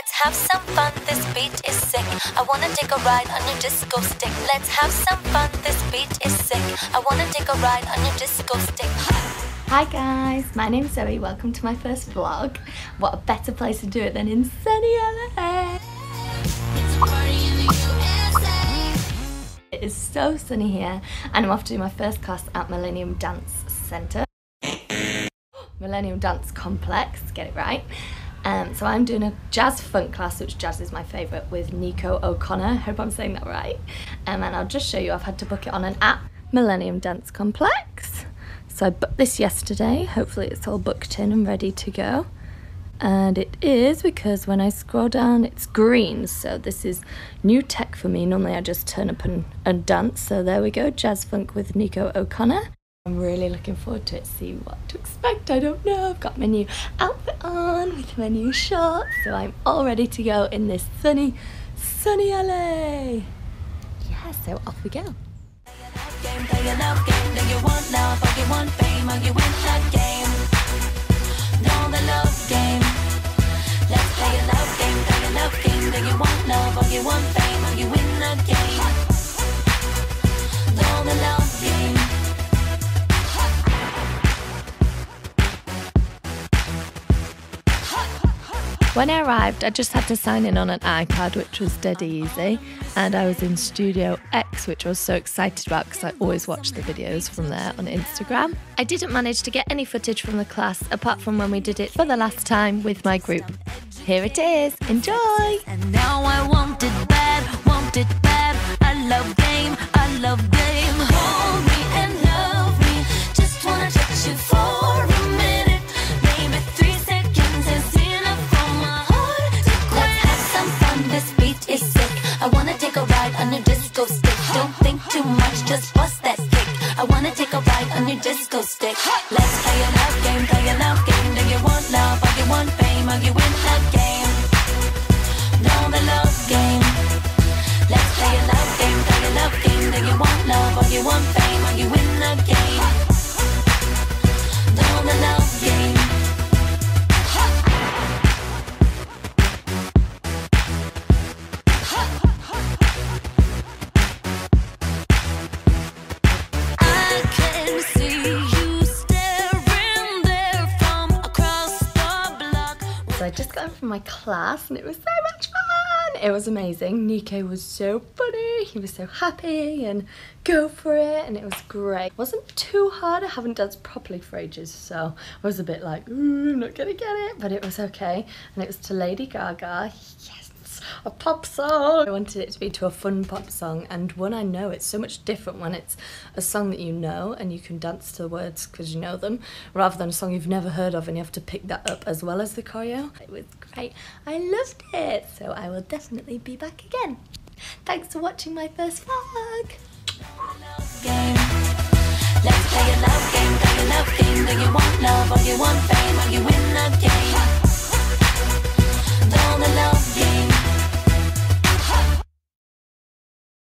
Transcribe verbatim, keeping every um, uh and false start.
Let's have some fun, this beat is sick. I wanna take a ride on your disco stick. Let's have some fun, this beat is sick. I wanna take a ride on your disco stick. Hi guys, my name's Zoe. Welcome to my first vlog. What a better place to do it than in sunny L A. It is so sunny here, and I'm off to do my first class at Millenium Dance Centre. Millennium Dance Complex, get it right. Um, so I'm doing a jazz funk class, which jazz is my favourite, with Nico O'Connor. Hope I'm saying that right. Um, and I'll just show you, I've had to book it on an app, Millennium Dance Complex. So I booked this yesterday. Hopefully it's all booked in and ready to go. And it is, because when I scroll down it's green, so this is new tech for me. Normally I just turn up and, and dance. So there we go, jazz funk with Nico O'Connor. I'm really looking forward to it, see what to expect. I don't know. I've got my new outfit on with my new shorts, so I'm all ready to go in this sunny, sunny L A. Yeah, so off we go. When I arrived, I just had to sign in on an iPad, which was dead easy, and I was in Studio X, which I was so excited about because I always watch the videos from there on Instagram. I didn't manage to get any footage from the class, apart from when we did it for the last time with my group. Here it is, enjoy! And now I want it bad, want it bad. I love game, I love game. Hold me and love me, just wanna touch you for a minute. Maybe three seconds is enough for my heart to quit. Let's have some fun, this beat is sick. I wanna take a ride on your disco stick. Don't think too much, just bust that kick. I wanna take a ride on your disco stick. Let's play a love game, play a love game. Do you want love or you want fame? Or you win the game? Know the love game. Let's play a love game, play a love game. Do you want love or you want fame? Or you win the game? Know the love game. I can see you staring there from across the block. So I just got in from my class and it was so much fun. It was amazing. Nico was so funny. He was so happy and go for it, and it was great. It wasn't too hard. I haven't danced properly for ages, so I was a bit like, ooh, I'm not gonna get it, but it was okay. And it was to Lady Gaga. Yes, a pop song. I wanted it to be to a fun pop song, and one I know. It's so much different when it's a song that you know and you can dance to the words because you know them, rather than a song you've never heard of and you have to pick that up as well as the choreo. It was great. I loved it, so I will definitely be back again. Thanks for watching my first vlog. Game. Let's play a love game, play a love game. Do you want love or you want fame? Or you win the game?